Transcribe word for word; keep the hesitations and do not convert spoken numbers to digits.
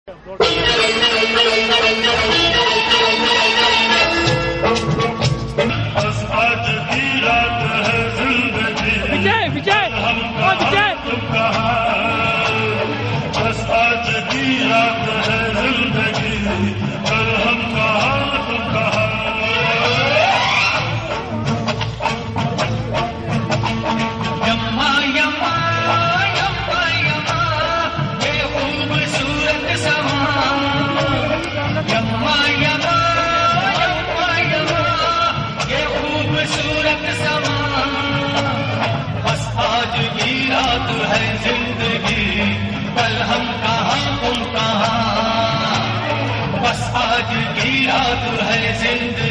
विजय विजय विजय बस आज की रात है जिंदगी, कल हम कहाँ तुम कहाँ। यम्मा यम्मा यम्मा यम्मा ये खूबसूरत समा, यम्मा यम्मा यम्मा यम्मा ये खूबसूरत समा। बस आज की रात है जिंदगी, कल हम कहाँ तुम कहाँ। बस आज की रात है जिंदगी।